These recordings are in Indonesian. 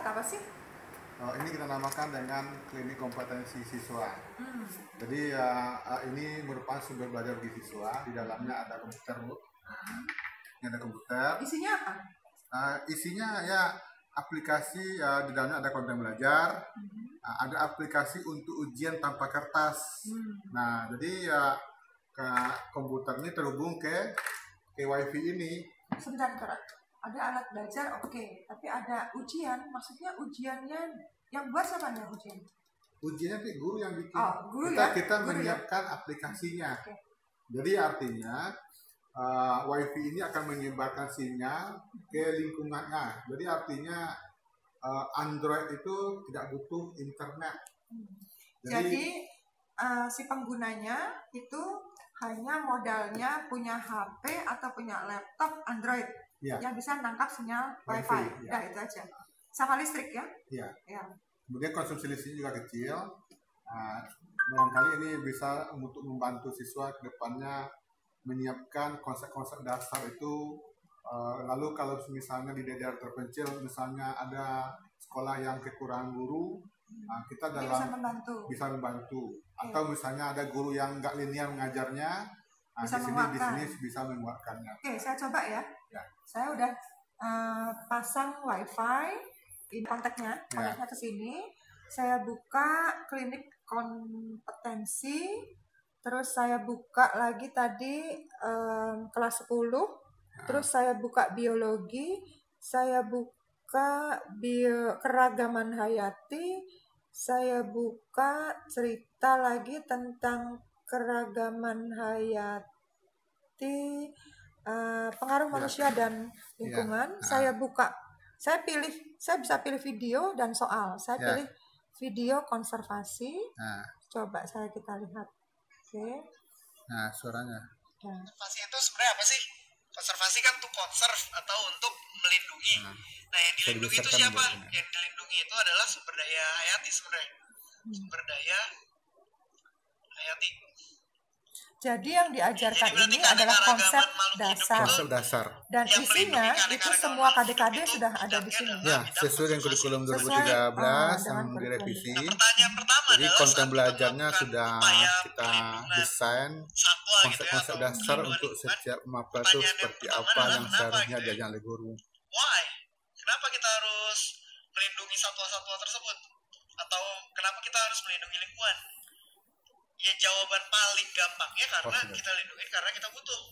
apa sih? Ini kita namakan dengan klinik kompetensi siswa. Jadi ini merupakan sumber belajar bagi siswa. Di dalamnya ada komputer, Bu. Ini ada komputer. Isinya apa? Isinya ya aplikasi, di dalamnya ada konten belajar. Ada aplikasi untuk ujian tanpa kertas. Nah, jadi ke komputer ini terhubung ke WiFi ini. Sebentar, ada alat belajar, oke. Tapi ada ujian, maksudnya ujiannya yang buat siapa nih ujian? Ujiannya sih guru yang bikin. Guru kita guru menyiapkan aplikasinya. Okay. Jadi artinya WiFi ini akan menyebarkan sinyal ke lingkungannya. Jadi artinya Android itu tidak butuh internet. Jadi si penggunanya itu hanya modalnya punya HP atau punya laptop Android yang bisa nangkap sinyal WiFi. Ya. Itu aja. Sama listrik ya? Iya. Kemudian konsumsi listrik juga kecil. Barangkali ini bisa untuk membantu siswa ke depannya menyiapkan konsep-konsep dasar itu. Lalu kalau misalnya di daerah terpencil, misalnya ada sekolah yang kekurangan guru, kita bisa membantu. Atau misalnya ada guru yang nggak linear mengajarnya, di sini bisa menguatkannya. Oke, saya coba ya. Saya udah pasang WiFi, ini kontaknya ke sini. Saya buka klinik kompetensi, terus saya buka lagi tadi kelas 10. Terus saya buka biologi, saya buka keragaman hayati, saya buka cerita lagi tentang keragaman hayati, pengaruh manusia dan lingkungan. Saya buka, saya bisa pilih video dan soal. Saya pilih video konservasi. Coba kita lihat. Oke. Nah, suaranya. Konservasi itu sebenarnya apa sih? Konservasi kan untuk conserve atau untuk melindungi. Nah, yang dilindungi itu siapa? Yang dilindungi itu adalah sumber daya hayati sebenarnya. Sumber daya hayati. Jadi yang diajarkan ini adalah konsep dasar. Dan isinya itu semua KD-KD sudah ada di sini. Ya, sesuai dengan kurikulum 2013 yang direvisi. Jadi konten belajarnya sudah kita desain konsep-konsep dasar untuk setiap mapel itu seperti apa yang seharusnya diajarkan oleh guru. Why? Kenapa kita harus melindungi satwa-satwa tersebut? Atau kenapa kita harus melindungi lingkungan? Ya jawaban paling gampangnya karena kita lindungi karena kita butuh.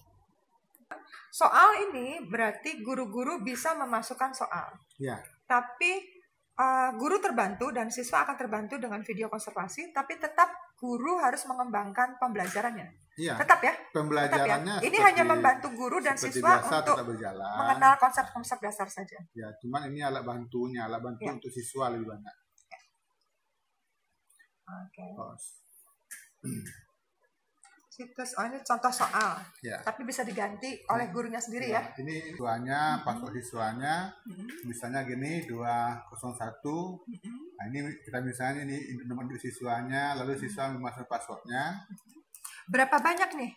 Soal ini berarti guru-guru bisa memasukkan soal. Ya. Tapi guru terbantu dan siswa akan terbantu dengan video konservasi, tapi tetap guru harus mengembangkan pembelajarannya. Iya. Tetap ya. Pembelajarannya ini hanya membantu guru dan siswa untuk mengenal konsep-konsep dasar saja. Ya, cuman ini alat bantu untuk siswa lebih banyak. Oke. Situs, ini contoh soal, tapi bisa diganti oleh gurunya sendiri ya. Ini siswanya, password siswanya, misalnya gini 201. Nah ini kita misalnya ini nomor siswanya, lalu siswa memasukkan passwordnya. Berapa banyak nih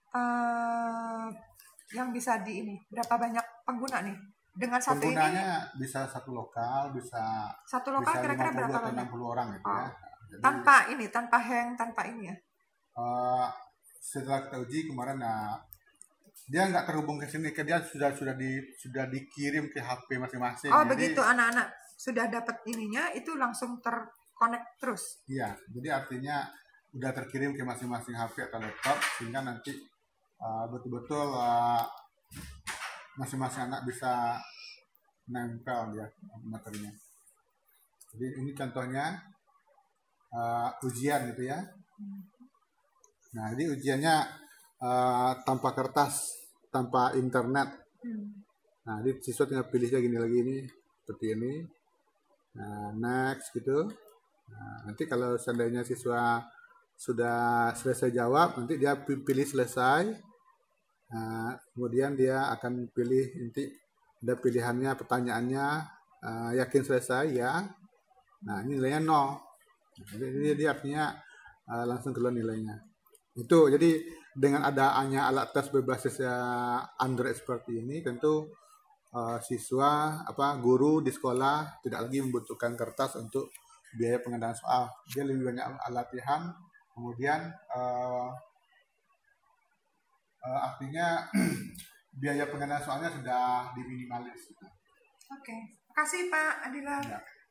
yang bisa berapa banyak pengguna nih? Dengan satu penggunanya ini, bisa satu lokal kira-kira berapa banyak? 60 orang gitu ya. Jadi, tanpa hang, tanpa ini ya. Setelah kita uji kemarin, dia nggak terhubung ke sini, dia sudah dikirim ke HP masing-masing. Oh, jadi, begitu anak-anak sudah dapat ininya, itu langsung terkonek terus. Iya, jadi artinya udah terkirim ke masing-masing HP atau laptop, sehingga nanti betul-betul masing-masing anak bisa nempel dia materinya. Jadi ini contohnya ujian gitu ya. Nah, jadi ujiannya tanpa kertas, tanpa internet. Nah, jadi siswa tinggal pilih gini lagi ini, seperti ini. Nah, next gitu. Nah, nanti kalau seandainya siswa sudah selesai jawab, nanti dia pilih selesai. Nah, kemudian dia akan pilih nanti ada pilihannya, pertanyaannya, yakin selesai ya. Nah, ini nilainya 0. Jadi dia artinya langsung keluar nilainya. Itu jadi dengan adanya alat tes berbasis Android seperti ini tentu siswa guru di sekolah tidak lagi membutuhkan kertas untuk biaya pengadaan soal. Dia lebih banyak latihan, kemudian artinya biaya pengadaan soalnya sudah diminimalis. Oke, makasih Pak Adila. Ya.